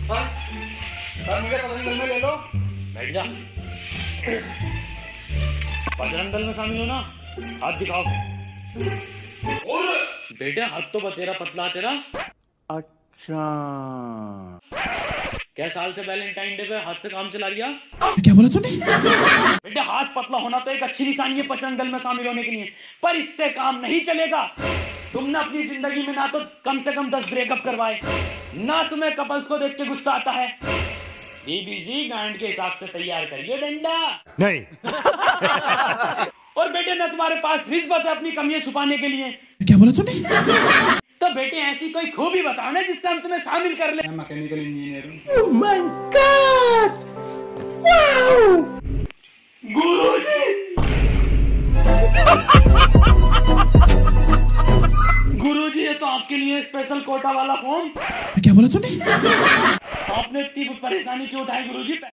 Sir sir मुझे बजरंग दल में ले लो। बैठ जा। बजरंग दल में शामिल हो ना, हाथ दिखाओ। और बेटे हाथ तो बतेरा पतला तेरा। अच्छा, क्या साल से वैलेंटाइन डे पे हाथ से काम चला लिया? क्या बोला तूने? बेटे हाथ पतला होना तो एक अच्छी निशानी है बजरंग दल में शामिल होने के लिए, पर इससे काम नहीं चलेगा। तुमने अपनी जिंदगी में ना तो कम से कम 10 ब्रेकअप करवाए, ना तुम्हें कपल्स को देख के गुस्सा आता है। बीबीसी गांड के हिसाब से तैयार करिए डंडा। नहीं। और बेटे ना तुम्हारे पास रिश्वत है अपनी कमियां छुपाने के लिए। क्या बोला तूने? तो बेटे ऐसी कोई खूबी बताओ ना जिससे हम तुम्हें शामिल कर ले। मैं मैकेनिकल इंजीनियर हूँ। Oh my God! Wow! गुरुजी गुरुजी ये तो आपके लिए स्पेशल कोटा वाला फॉर्म। क्या बोला तूने? आपने इतनी परेशानी क्यों उठाई गुरुजी?